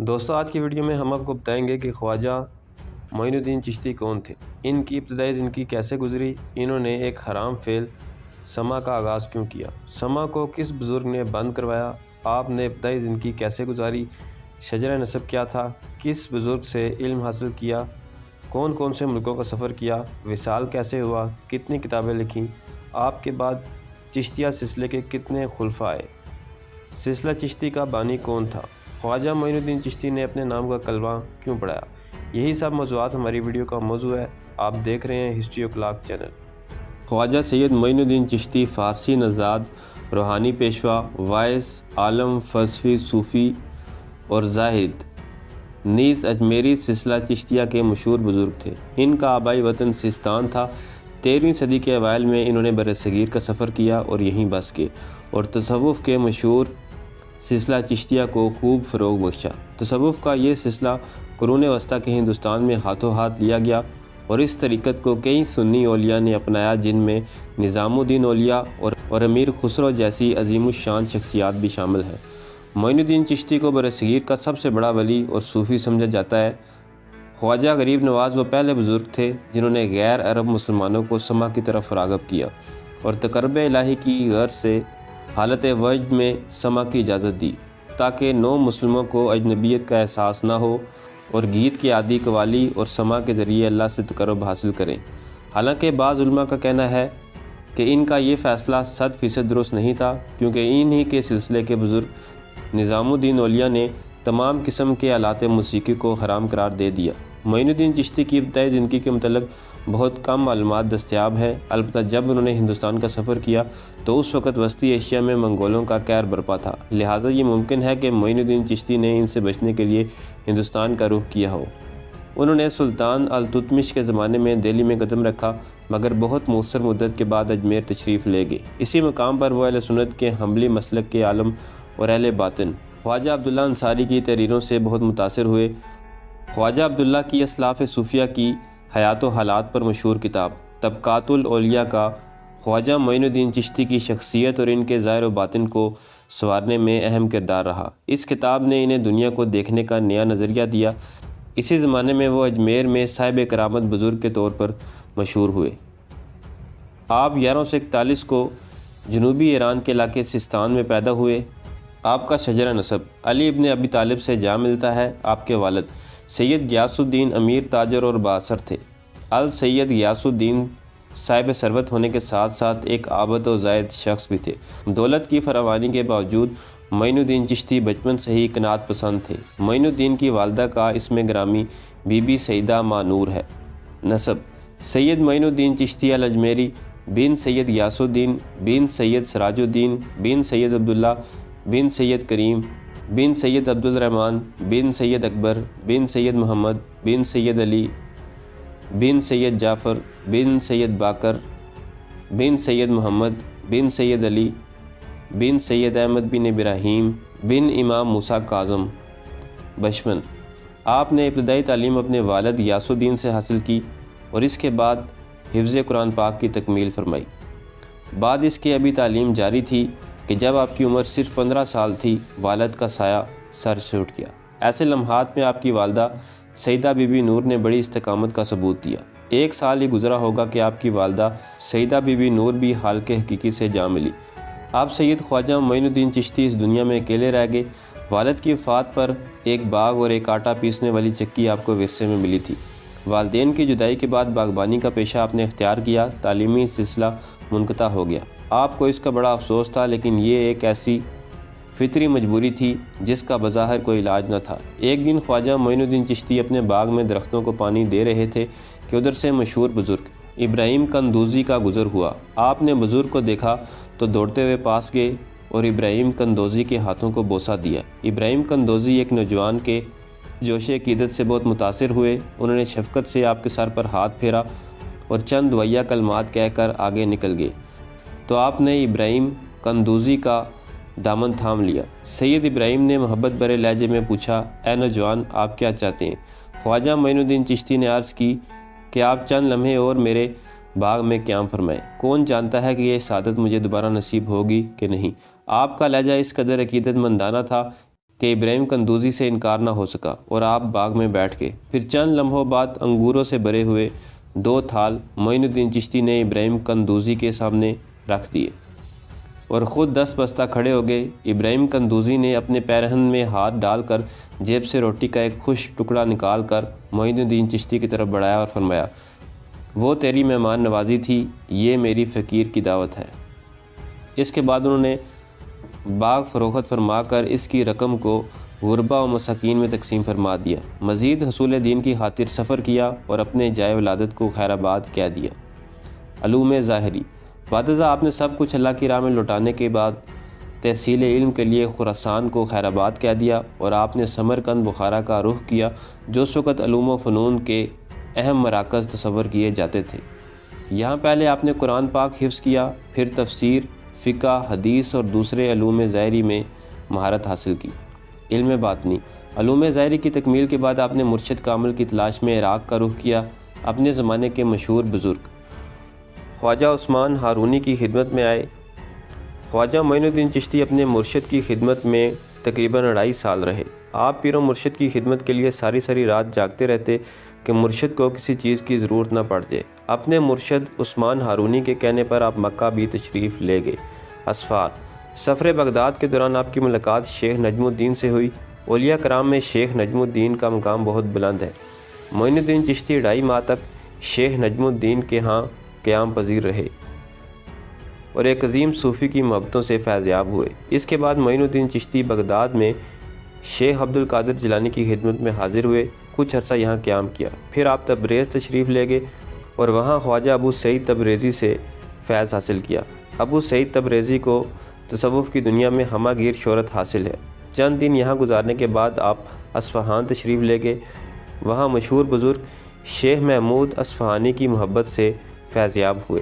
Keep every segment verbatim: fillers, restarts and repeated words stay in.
دوستو آج کی ویڈیو میں ہم آپ کو بتائیں گے کہ خواجہ معین الدین چشتی کون تھے، ان کی ابتدائی زندگی کیسے گزری، انہوں نے ایک حرام فعل سما کا آغاز کیوں کیا، سما کو کس بزرگ نے بند کروایا، آپ نے ابتدائی زندگی کیسے گزاری، شجرہ نسب کیا تھا، کس بزرگ سے علم حاصل کیا، کون کون سے ملکوں کا سفر کیا، وصال کیسے ہوا، کتنی کتابیں لکھیں، آپ کے بعد چشتیہ سلسلے کے کتنے خلفاء آئے، سلسلہ چشتی کا بانی کون تھا، خواجہ معین الدین چشتی نے اپنے نام کا کلمہ کیوں پڑھایا۔ یہی سب موضوعات ہماری ویڈیو کا موضوع ہے۔ آپ دیکھ رہے ہیں history of clock channel. Khwaja Syed Moinuddin Chishti فارسی نژاد روحانی پیشوا، وائس، عالم، فلسفی، صوفی اور زاہد نیز اجمیری سلسلہ چشتیہ کے مشہور بزرگ تھے۔ ان کا آبائی وطن سیستان تھا۔ تیرہویں صدی کے اوائل میں انہوں نے برصغیر کا سفر کیا اور یہیں بس گئے اور تصوف کے مشہور سلسلہ چشتیہ کو خوب فروغ بخشا۔ تصوف کا یہ سلسلہ قرون وسطیٰ کے ہندوستان میں ہاتھوں ہاتھ لیا گیا اور اس طریقت کو کئی سنی اولیاء نے اپنایا، جن میں نظام الدین اولیاء اور اور امیر خسرو جیسی عظیم الشان شخصیات بھی شامل ہیں۔ معین الدین چشتی کو برصغیر کا سب سے بڑا ولی اور صوفی سمجھا جاتا ہے۔ خواجہ غریب نواز وہ پہلے بزرگ تھے جنہوں نے غیر عرب مسلمانوں کو سما کی طرف راغب کیا اور تقرب الہی کی غرض سے حالت وجد میں سما کی اجازت دی، تاکہ نو مسلموں کو اجنبیت کا احساس نہ ہو اور گیت کی عادی قوالی اور سما کے ذریعے اللہ سے تقرب حاصل کریں۔ حالانکہ بعض علماء کا کہنا ہے کہ ان کا یہ فیصلہ صد فیصد درست نہیں تھا، کیونکہ انہی کے سلسلے کے بزرگ نظام الدین اولیاء نے تمام قسم کے آلات موسیقی کو حرام قرار دے دیا۔ معین الدین چشتی کی ابتدائی زندگی کے متعلق بہت کم معلومات دستیاب ہیں، البتہ جب انہوں نے ہندوستان کا سفر کیا تو اس وقت وسطی ایشیا میں منگولوں کا قہر برپا تھا، لہٰذا یہ ممکن ہے کہ معین الدین چشتی نے ان سے بچنے کے لیے ہندوستان کا رخ کیا ہو۔ انہوں نے سلطان التتمش کے زمانے میں دہلی میں قدم رکھا، مگر بہت مؤثر مدت کے بعد اجمیر تشریف لے گئے۔ اسی مقام پر وہ اہل سنت کے حنبلی مسلک کے عالم اور اہل باطن خواجہ عبداللہ انصاری کی تحریروں سے بہت متاثر ہوئے۔ خواجہ عبداللہ کی اسلاف صوفیہ کی حیات و حالات پر مشہور کتاب طبقات الاولیاء کا خواجہ معین الدین چشتی کی شخصیت اور ان کے ظاہر و باطن کو سنوارنے میں اہم کردار رہا۔ اس کتاب نے انہیں دنیا کو دیکھنے کا نیا نظریہ دیا۔ اسی زمانے میں وہ اجمیر میں صاحب کرامت بزرگ کے طور پر مشہور ہوئے۔ آپ گیارہ سو اکتالیس کو جنوبی ایران کے علاقے سیستان میں پیدا ہوئے۔ آپ کا شجرہ نسب علی ابن ابی طالب سے جا ملتا ہے۔ آپ کے والد سید غیاث الدین امیر تاجر اور بااثر تھے۔ السید غیاث الدین صاحب ثروت ہونے کے ساتھ ساتھ ایک عابد و زاہد شخص بھی تھے۔ دولت کی فراوانی کے باوجود معین الدین چشتی بچپن سے ہی قناعت پسند تھے۔ معین الدین کی والدہ کا اسم گرامی بی بی سیدہ مانور ہے۔ نسب سید معین الدین چشتی الاجمیری بن سید غیاث الدین بن سید سراج الدین بن سید عبداللہ بن سید کریم بن سید عبد الرحمن بن سید اکبر بن سید محمد بن سید علی بن سید جعفر بن سید باقر بن سید محمد بن سید علی بن سید احمد بن ابراہیم بن امام موسیٰ کاظم بچپن آپ نے ابتدائی تعلیم اپنے والد غیاث الدین سے حاصل کی اور اس کے بعد حفظ قرآن پاک کی تکمیل فرمائی۔ بعد اس کے ابھی تعلیم جاری تھی کہ جب آپ کی عمر صرف پندرہ سال تھی، والد کا سایہ سر سے اٹھ گیا۔ ایسے لمحات میں آپ کی والدہ سیدہ بی بی نور نے بڑی استقامت کا ثبوت دیا۔ ایک سال ہی گزرا ہوگا کہ آپ کی والدہ سیدہ بی بی نور بھی حالق حقیقی سے جا ملی۔ آپ سید خواجہ معین الدین چشتی اس دنیا میں اکیلے رہ گئے۔ والد کی وفات پر ایک باغ اور ایک آٹا پیسنے والی چکی آپ کو ورثے میں ملی تھی۔ والدین کی جدائی کے بعد باغبانی کا پیشہ آپ نے اختیار کیا، تعلیمی سلسلہ منقطع ہو گیا۔ آپ کو اس کا بڑا افسوس تھا، لیکن یہ ایک ایسی فطری مجبوری تھی جس کا بظاہر کوئی علاج نہ تھا۔ ایک دن خواجہ معین الدین چشتی اپنے باغ میں درختوں کو پانی دے رہے تھے کہ ادھر سے مشہور بزرگ ابراہیم قندوزی کا گزر ہوا۔ آپ نے بزرگ کو دیکھا تو دوڑتے ہوئے پاس گئے اور ابراہیم قندوزی کے ہاتھوں کو بوسہ دیا۔ ابراہیم قندوزی ایک نوجوان کے جوش عقیدت سے بہت متاثر ہوئے۔ انہوں نے شفقت سے آپ کے سر پر ہاتھ پھیرا اور چند دویہ کلمات کہہ کر آگے نکل گئے تو آپ نے ابراہیم قندوزی کا دامن تھام لیا۔ سید ابراہیم نے محبت بھرے لہجے میں پوچھا، اے نوجوان، آپ کیا چاہتے ہیں؟ خواجہ معین الدین چشتی نے عرض کی کہ آپ چند لمحے اور میرے باغ میں قیام فرمائیں، کون جانتا ہے کہ یہ سعادت مجھے دوبارہ نصیب ہوگی کہ نہیں۔ آپ کا لہجہ اس قدر عقیدت مندانہ تھا کہ ابراہیم قندوزی سے انکار نہ ہو سکا اور آپ باغ میں بیٹھ گئے۔ پھر چند لمحوں بعد انگوروں سے بھرے ہوئے دو تھال معین الدین چشتی نے ابراہیم قندوزی کے سامنے رکھ دیے اور خود دس بستہ کھڑے ہو گئے۔ ابراہیم قندوزی نے اپنے پیرہن میں ہاتھ ڈال کر جیب سے روٹی کا ایک خشک ٹکڑا نکال کر معین الدین چشتی کی طرف بڑھایا اور فرمایا، وہ تیری مہمان نوازی تھی، یہ میری فقیر کی دعوت ہے۔ اس کے بعد انہوں نے باغ فروخت فرما کر اس کی رقم کو غربا و مساکین میں تقسیم فرما دیا۔ مزید حصول دین کی خاطر سفر کیا اور اپنے جائے ولادت کو خیر آباد کہہ دیا۔ علوم ظاہری، بعد ازاں آپ نے سب کچھ اللہ کی راہ میں لوٹانے کے بعد تحصیل علم کے لیے خراسان کو خیر آباد کہہ دیا اور آپ نے سمرقند بخارا کا رخ کیا جو اس وقت علوم و فنون کے اہم مراکز تصور کیے جاتے تھے۔ یہاں پہلے آپ نے قرآن پاک حفظ کیا، پھر تفسیر، فقہ، حدیث اور دوسرے علوم ظاہری میں مہارت حاصل کی۔ علم باطنی، علوم ظاہری کی تکمیل کے بعد آپ نے مرشد کامل کی تلاش میں عراق کا رخ کیا۔ اپنے زمانے کے مشہور بزرگ خواجہ عثمان ہارونی کی خدمت میں آئے۔ خواجہ معین الدین چشتی اپنے مرشد کی خدمت میں تقریباً اڑائی سال رہے۔ آپ پیر و مرشد کی خدمت کے لیے ساری ساری رات جاگتے رہتے کہ مرشد کو کسی چیز کی ضرورت نہ پڑ جائے۔ اپنے مرشد عثمان ہارونی کے کہنے پر آپ مکہ بھی تشریف لے گئے۔ اسفار، سفر بغداد کے دوران آپ کی ملاقات شیخ نجم الدین سے ہوئی۔ اولیاء کرام میں شیخ نجم الدین کا مقام بہت بلند ہے۔ معین الدین چشتی ڈھائی ماہ تک شیخ نجم الدین کے ہاں قیام پذیر رہے اور ایک عظیم صوفی کی محبتوں سے فیضیاب ہوئے۔ اس کے بعد معین الدین چشتی بغداد میں شیخ عبد القادر جیلانی کی خدمت میں حاضر ہوئے، کچھ عرصہ یہاں قیام کیا۔ پھر آپ تبریز تشریف لے گئے اور وہاں خواجہ ابو سعید تبریزی سے فیض حاصل کیا۔ ابو سعید تبریزی کو تصوف کی دنیا میں ہمہ گیر شہرت حاصل ہے۔ چند دن یہاں گزارنے کے بعد آپ اصفہان تشریف لے گئے۔ وہاں مشہور بزرگ شیخ محمود اصفہانی کی محبت سے فیضیاب ہوئے۔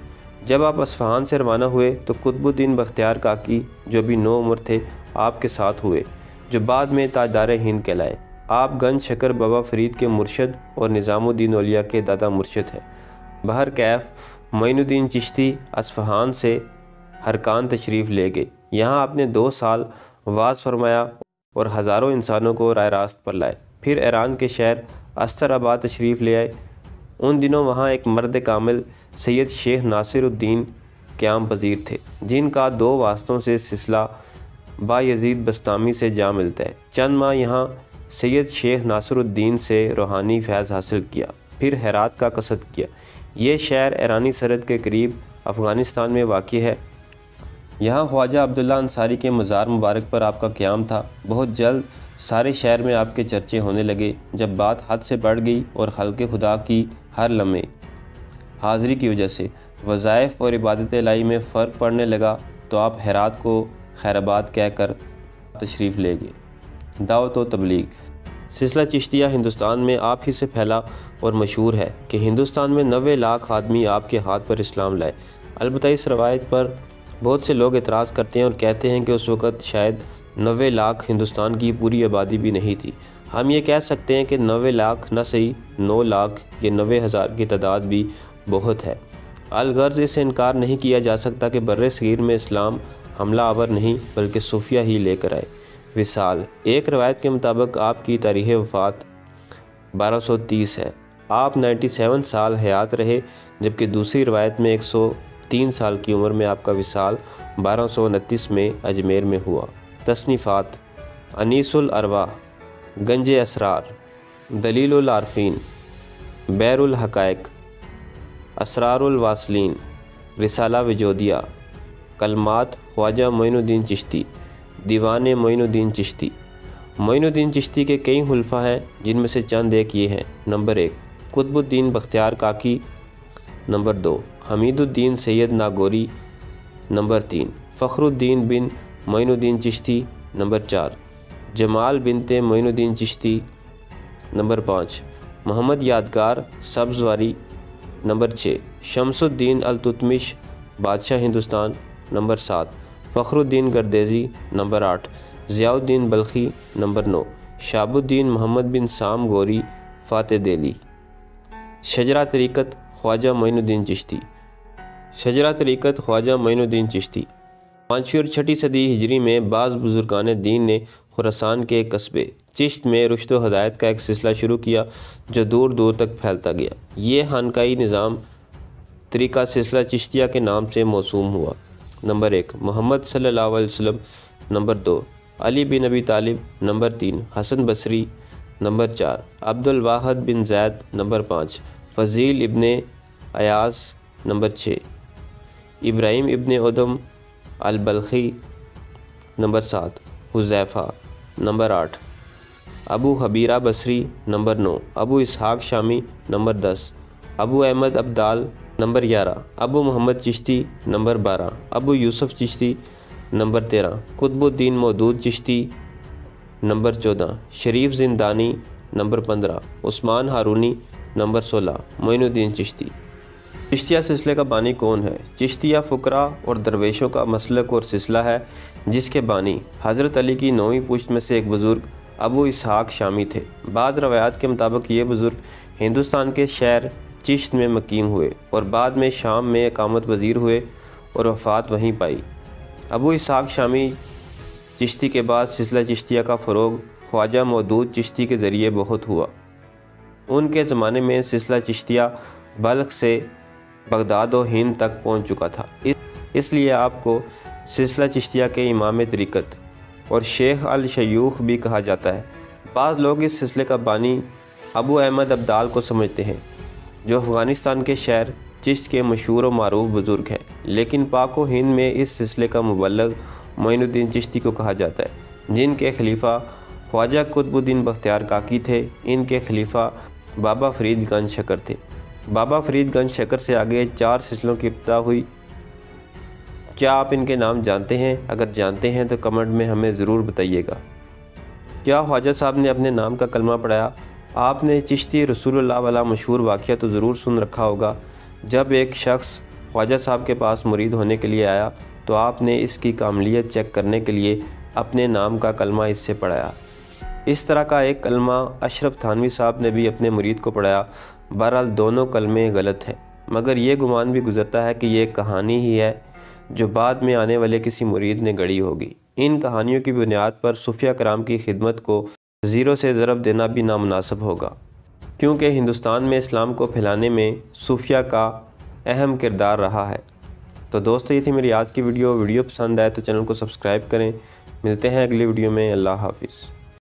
جب آپ اصفہان سے روانہ ہوئے تو قطب الدین بختیار کاکی جو بھی نو عمر تھے آپ کے ساتھ ہوئے، جو بعد میں تاجدار ہند کہلائے۔ آپ گنج شکر بابا فرید کے مرشد اور نظام الدین اولیاء کے دادا مرشد ہیں۔ بہر کیف معین الدین چشتی اصفہان سے ہرکان تشریف لے گئے۔ یہاں آپ نے دو سال واعظ فرمایا اور ہزاروں انسانوں کو راہ راست پر لائے۔ پھر ایران کے شہر استر آباد تشریف لے آئے۔ ان دنوں وہاں ایک مرد کامل سید شیخ ناصر الدین قیام پذیر تھے، جن کا دو واسطوں سے سلسلہ با یزید بستامی سے جا ملتا ہے۔ چند ماہ یہاں سید شیخ ناصر الدین سے روحانی فیض حاصل کیا، پھر ہرات کا قصد کیا۔ یہ شہر ایرانی سرحد کے قریب افغانستان میں واقع ہے۔ یہاں خواجہ عبداللہ انصاری کے مزار مبارک پر آپ کا قیام تھا۔ بہت جلد سارے شہر میں آپ کے چرچے ہونے لگے۔ جب بات حد سے بڑھ گئی اور خلق خدا کی ہر لمحے حاضری کی وجہ سے وظائف اور عبادت الہی میں فرق پڑنے لگا تو آپ ہرات کو خیر آباد کہہ کر تشریف لے گئے۔ دعوت و تبلیغ، سلسلہ چشتیہ ہندوستان میں آپ ہی سے پھیلا اور مشہور ہے کہ ہندوستان میں نوے لاکھ آدمی آپ کے ہاتھ پر اسلام لائے۔ البتہ اس روایت پر بہت سے لوگ اعتراض کرتے ہیں اور کہتے ہیں کہ اس وقت شاید نوے لاکھ ہندوستان کی پوری آبادی بھی نہیں تھی۔ ہم یہ کہہ سکتے ہیں کہ نوے لاکھ نہ صحیح، نو لاکھ یا نوے ہزار کی تعداد بھی بہت ہے۔ الغرض اس سے انکار نہیں کیا جا سکتا کہ بر صغیر میں اسلام حملہ آور نہیں بلکہ صوفیہ ہی لے کر آئے۔ وصال، ایک روایت کے مطابق آپ کی تاریخ وفات بارہ سو تیس ہے۔ آپ نائنٹی سیون سال حیات رہے، جبکہ دوسری روایت میں ایک سو تین سال کی عمر میں آپ کا وصال بارہ سو انتیس میں اجمیر میں ہوا۔ تصنیفات، انیس الارواح، گنج اسرار، دلیل العارفین، بیر الحقائق، اسرار الواصلین، رسالہ وجودیہ، کلمات خواجہ معین الدین چشتی، دیوان معین الدین چشتی۔ معین الدین چشتی کے کئی خلفاء ہیں جن میں سے چند ایک یہ ہیں۔ نمبر ایک، قطب الدین بختیار کاکی۔ نمبر دو، حمید الدین سید ناگوری۔ نمبر تین، فخر الدین بن معین الدین چشتی۔ نمبر چار، جمال بنت معین الدین چشتی۔ نمبر پانچ، محمد یادگار سبزواری۔ نمبر چھ، شمس الدین التتمش بادشاہ ہندوستان۔ نمبر سات، فخر الدین گردیزی۔ نمبر آٹھ، ضیاء الدین بلخی۔ نمبر نو، شہاب الدین محمد بن سام گوری فاتح دہلی۔ شجرہ طریقت خواجہ معین الدین چشتی۔ شجرہ طریقت خواجہ معین الدین چشتی پانچویں اور چھٹی صدی ہجری میں بعض بزرگان دین نے خراسان کے قصبے چشت میں رشد و ہدایت کا ایک سلسلہ شروع کیا جو دور دور تک پھیلتا گیا۔ یہ خانقاہی نظام طریقہ سلسلہ چشتیہ کے نام سے موسوم ہوا۔ نمبر ایک، محمد صلی اللہ علیہ وسلم۔ نمبر دو، علی بن ابی طالب۔ نمبر تین، حسن بصری۔ نمبر چار، عبد الواحد بن زید۔ نمبر پانچ، فضیل ابن ایاز۔ نمبر چھ، ابراہیم ابن ادم البلخی۔ نمبر سات، حذیفہ۔ نمبر آٹھ، ابو حبیرہ بصری۔ نمبر نو، ابو اسحاق شامی۔ نمبر دس، ابو احمد ابدال۔ نمبر گیارہ، ابو محمد چشتی۔ نمبر بارہ، ابو یوسف چشتی۔ نمبر تیرہ، قطب الدین مودود چشتی۔ نمبر چودہ، شریف زندانی۔ نمبر پندرہ، عثمان ہارونی۔ نمبر سولہ، معین الدین چشتی۔ چشتیہ سلسلے کا بانی کون ہے؟ چشتیہ فقراء اور درویشوں کا مسلک اور سلسلہ ہے جس کے بانی حضرت علی کی نویں پشت میں سے ایک بزرگ ابو اسحاق شامی تھے۔ بعض روایات کے مطابق یہ بزرگ ہندوستان کے شہر چشت میں مقیم ہوئے اور بعد میں شام میں اقامت پذیر ہوئے اور وفات وہیں پائی۔ ابو اسحاق شامی چشتی کے بعد سلسلہ چشتیہ کا فروغ خواجہ مودود چشتی کے ذریعے بہت ہوا۔ ان کے زمانے میں سلسلہ چشتیہ بلخ سے بغداد و ہند تک پہنچ چکا تھا، اس لیے آپ کو سلسلہ چشتیہ کے امام طریقت اور شیخ الشیوخ بھی کہا جاتا ہے۔ بعض لوگ اس سلسلے کا بانی ابو احمد ابدال کو سمجھتے ہیں جو افغانستان کے شہر چشت کے مشہور و معروف بزرگ ہیں، لیکن پاک و ہند میں اس سلسلے کا مبلغ معین الدین چشتی کو کہا جاتا ہے، جن کے خلیفہ خواجہ قطب الدین بختیار کاکی تھے۔ ان کے خلیفہ بابا فرید گنج شکر تھے۔ بابا فرید گنج شکر سے آگے چار سلسلوں کی ابتدا ہوئی۔ کیا آپ ان کے نام جانتے ہیں؟ اگر جانتے ہیں تو کمنٹ میں ہمیں ضرور بتائیے گا۔ کیا خواجہ صاحب نے اپنے نام کا کلمہ پڑھایا؟ آپ نے چشتی رسول اللہ والا مشہور واقعہ تو ضرور سن رکھا ہوگا۔ جب ایک شخص خواجہ صاحب کے پاس مرید ہونے کے لیے آیا تو آپ نے اس کی کاملیت چیک کرنے کے لیے اپنے نام کا کلمہ اس سے پڑھایا۔ اس طرح کا ایک کلمہ اشرف تھانوی صاحب نے بھی اپنے مرید کو پڑھایا۔ بہرحال دونوں کلمے غلط ہیں، مگر یہ گمان بھی گزرتا ہے کہ یہ ایک کہانی ہی ہے جو بعد میں آنے والے کسی مرید نے گڑھی ہوگی۔ ان کہانیوں کی بنیاد پر صوفیہ کرام کی خدمت کو زیرو سے ضرب دینا بھی نامناسب ہوگا، کیونکہ ہندوستان میں اسلام کو پھیلانے میں صوفیہ کا اہم کردار رہا ہے۔ تو دوستو، یہ تھی میری آج کی ویڈیو۔ ویڈیو پسند آئے تو چینل کو سبسکرائب کریں۔ ملتے ہیں اگلی ویڈیو میں۔ اللہ حافظ۔